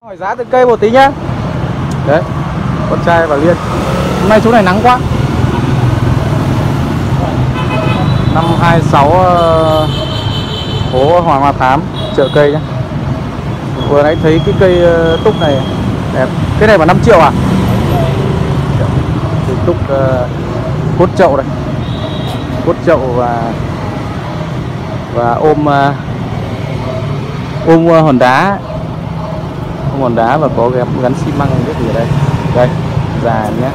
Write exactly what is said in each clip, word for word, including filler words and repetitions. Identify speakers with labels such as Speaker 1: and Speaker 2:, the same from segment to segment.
Speaker 1: Hỏi giá từng cây một tí nhá. Đấy, con trai và Liên. Hôm nay chỗ này nắng quá. Năm hai sáu uh, phố Hoàng Hoa Thám, chợ cây nhá. Vừa nãy thấy cái cây uh, túc này đẹp. Cái này vào năm triệu à? Cây túc uh, cốt chậu đây. Cốt chậu và và ôm uh, ôm uh, hòn đá. Ôm hòn đá và có gắn, gắn xi măng cái gì ở đây. Đây, già nhé.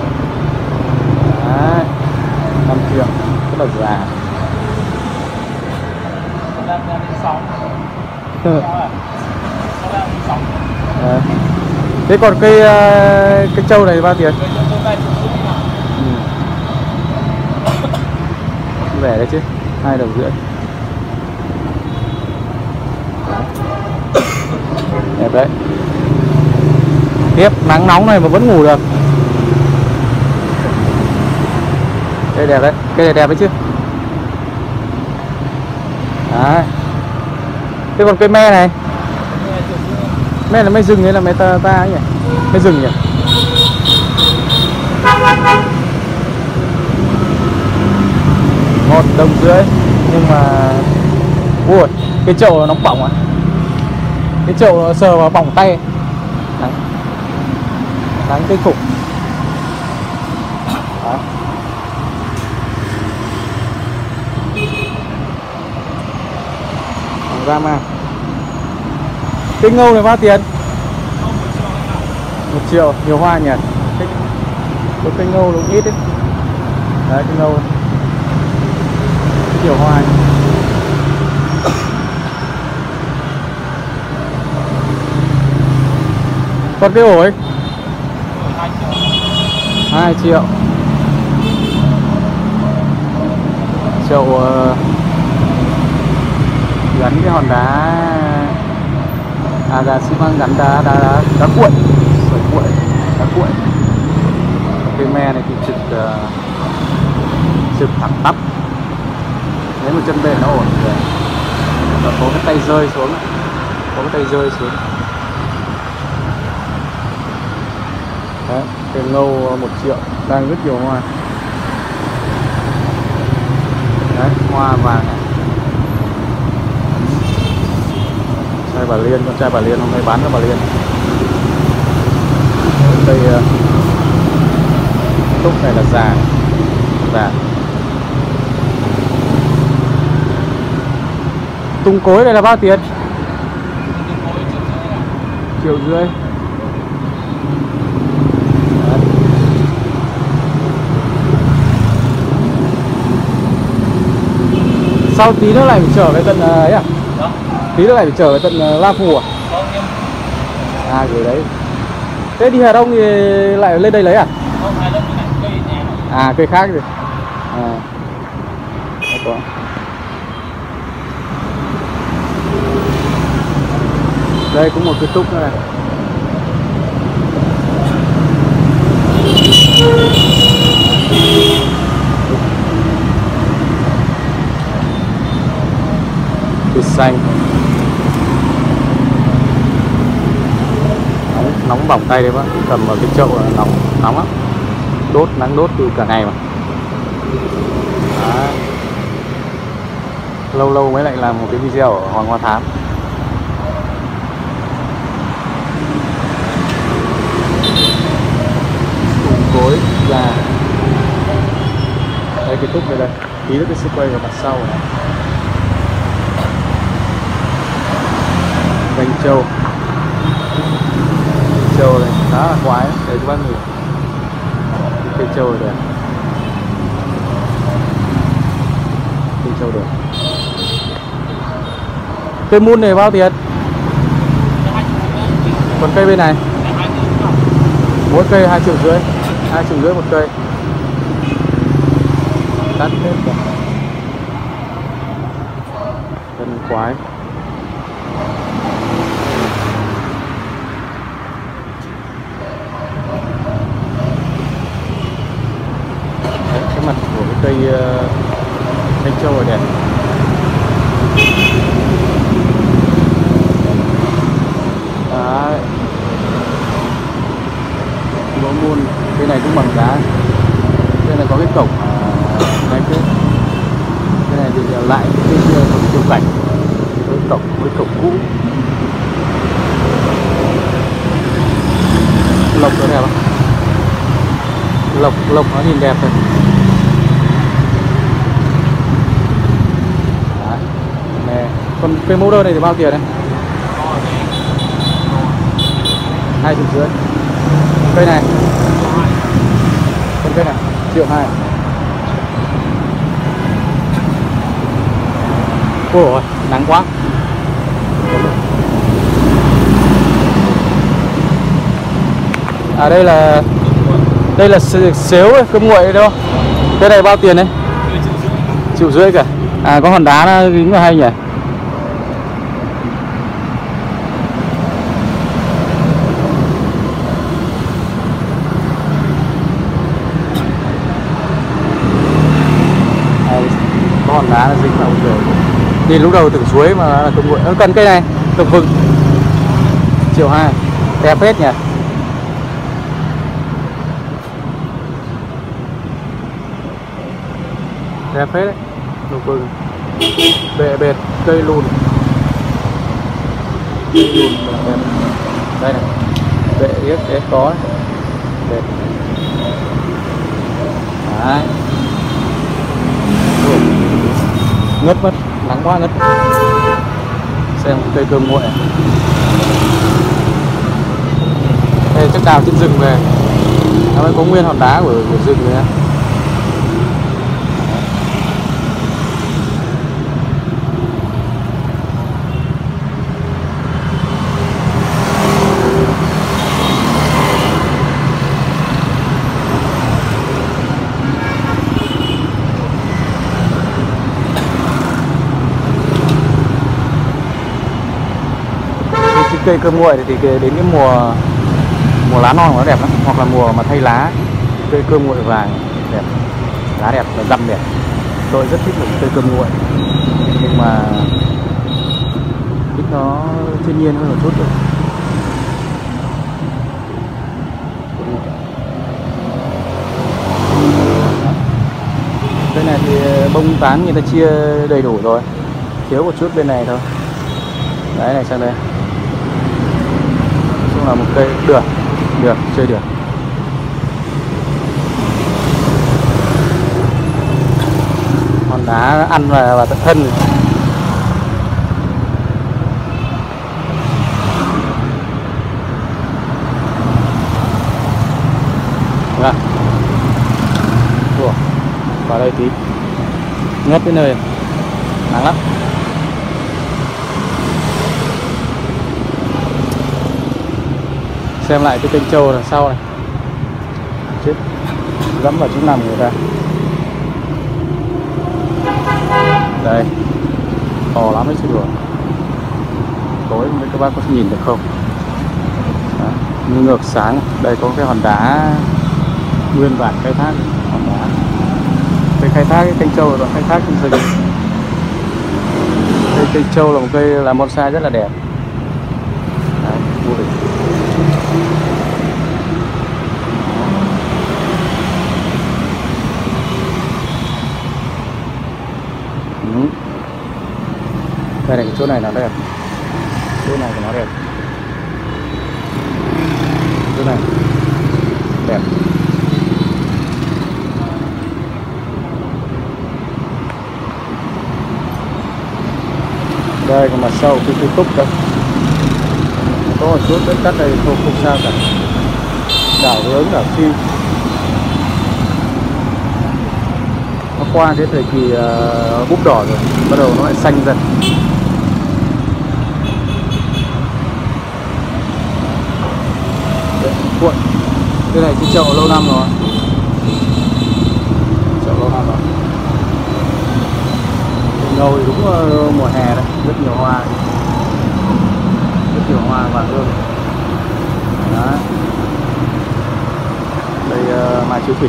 Speaker 1: Đấy, năm triệu, rất là già. Đấy. Thế còn cây cây trâu này bao tiền? Ừ. Rẻ đấy chứ, hai đồng rưỡi. Đẹp đấy. Tiếp nắng nóng này mà vẫn ngủ được. Cây đẹp đấy, cây này đẹp đấy chứ. Đấy. Thế còn cây me này, me là me rừng hay là me ta ta ấy nhỉ? Me rừng nhỉ? Một đồng rưỡi, nhưng mà ui, cái chậu nó bỏng à? Cái chậu nó sờ vào bỏng tay. Đấy. Đáng kinh khủng. Đấy. Ra mà. Cây ngâu này bao tiền? Một triệu, nhiều hoa nhỉ. Cái cây ngâu nó ít đấy. Đấy, cây ngâu nhiều hoa. Còn cái ổi hai triệu. Chậu uh, gắn cái hòn đá, à đá xi măng gắn đá đá đá, đá cuội, sỏi cuội, đá cuội. Cây me này thì trực uh, trực thẳng tắp. Nếu một chân bền nó ổn rồi. Và có cái tay rơi xuống, có cái tay rơi xuống. Đấy, cây ngâu một triệu, đang rất nhiều hoa. Đấy, hoa vàng này. Trai Bà Liên, con trai Bà Liên hôm nay bán cho Bà Liên. Cây uh, túc này là già, già. Tung cối này là bao tiền? Triệu rưỡi. Sau tí nữa lại phải trở về tận ấy à? Đó. Tí nữa lại phải trở về tận La Phù à? À gửi đấy. Thế đi Hà Đông thì lại lên đây lấy à?
Speaker 2: Không, Hà Đông này cây nhà.
Speaker 1: À cây khác rồi. À. Có. Đây cũng một cái túc nữa này. Cây xanh. Nóng, nóng bỏng tay đấy bác. Cầm vào cái chậu là nóng, nóng lắm. Đốt, nắng đốt từ cả ngày mà. Đó. Lâu lâu mới lại làm một cái video ở Hoàng Hoa Thám. Tùng cối già. Đây cái túc đây đây. Tí nữa cái sẽ quay vào mặt sau này. Gành trâu. Trâu này khá là quái. Đây các bác nhìn. Cây trâu này đẹp. Cây trâu đẹp. Cây mun này bao tiền? Còn cây bên này? Mỗi cây hai triệu rưỡi. Hai triệu rưỡi một cây. Đắt hết rồi. Tân quái. Đấy, cái mặt của cái cây uh, cây trâu này đẹp. Đấy. cổng ngay cái cái này thì lại cái kia có cái tiểu cảnh với cổng với cổng cũ. Lộc nó đẹp không? Lộc lộc nó nhìn đẹp rồi. Đấy. Nè. Còn cây mẫu đơn này thì bao tiền đấy? Hai triệu rưỡi. Cây này. Còn cây này triệu hai. Ôi ôi, nắng quá. À đây là đây là xếu ấy, cơm nguội đâu. Cái này bao tiền đấy? Triệu rưỡi cả. À có hòn đá nó dính vào hay nhỉ? Có hòn đá nó dính vào rồi. Nhìn lúc đầu tưởng suối mà là cơm nguội. Nó cần cây này, cơm vừng. Triệu hai. Đẹp phết nhỉ? Đẹp phết đấy, đồ vừng, bệ bệt, cây lùn, cây lùn đẹp. Đây này, bệ yếc yếc có đấy, bệt. Đấy, ủa, ngất mất, nắng quá ngất. Xem cây cơm nguội. Đây chắc đào trên rừng về, nó mới có nguyên hòn đá của, của rừng này. Cây cơm nguội thì đến cái mùa mùa lá non nó đẹp lắm, hoặc là mùa mà thay lá, cây cơm nguội vàng đẹp, lá đẹp và răm đẹp. Tôi rất thích một cây cơm nguội, nhưng mà thích nó thiên nhiên hơn một chút thôi. Cây này thì bông tán người ta chia đầy đủ rồi, thiếu một chút bên này thôi. Đấy này sang đây. Là một cây được, được, chơi được. Hòn đá ăn vào, vào tận thân. Vâng. Ủa, vào đây tí. Ngất cái nơi nắng lắm. Xem lại cái kênh trâu đằng sau này. Chết, dẫm vào chỗ nằm người ta. Đây, to lắm đấy chứ đùa. Tối mấy các bác có nhìn được không? Đó, như ngược sáng. Đây có cái hòn đá nguyên bản khai thác hòn đá. Cây khai thác cái kênh trâu là khai thác trên rừng. Cây kênh trâu là một cây làm bonsai rất là đẹp. Đấy, vui. Đây này, cái chỗ này nó đẹp, chỗ này của nó đẹp, chỗ này đẹp. Đây còn mặt sau cái cây cúc đây, có một chút đất cắt đây không không sao cả, đảo hướng đảo phi. Nó qua cái thời kỳ uh, búp đỏ rồi, bắt đầu nó lại xanh dần. Cuộn. Cái này cái chậu lâu năm rồi, chậu lâu năm rồi. Ngồi đúng uh, mùa hè đấy, rất nhiều hoa, rất nhiều hoa vàng hương. Đó. Đây uh, mai chiếu thủy.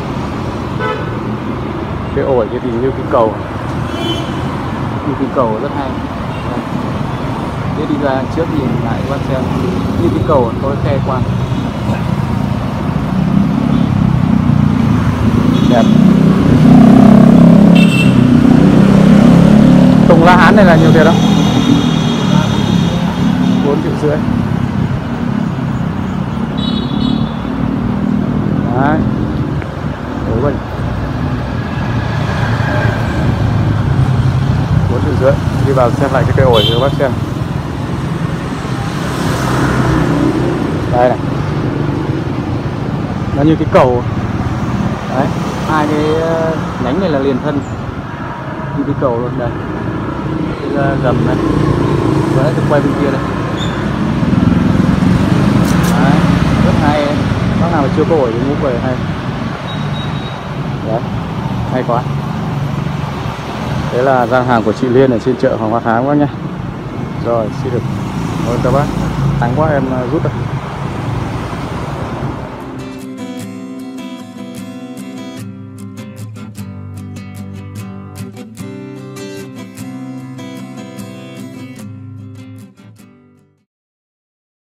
Speaker 1: Cái ổi cái thì như cái cầu, như cái cầu rất hay. Thế đi ra trước nhìn lại các bác xem, như cái cầu có cái khe qua. Đẹp. La Hán này là nhiều tiền không? Bốn triệu rưỡi. Đấy. Ủa vậy. Bốn triệu rưỡi. Đi vào xem lại cái cây ổi cho bác xem. Đây này. Nó như cái cầu. Đấy. Hai cái nhánh này là liền thân. Như cái cầu luôn đây. Cái gầm này. Đấy, tôi quay bên kia đây. Đấy, rất hay. Bác nào mà chưa có ổi thì mua về hay. Đấy, hay quá. Đấy là gian hàng của chị Liên ở trên chợ Hoàng Hoa Thám các bác nhé. Rồi, xin được cảm ơn các bác. Thắng quá em rút rồi.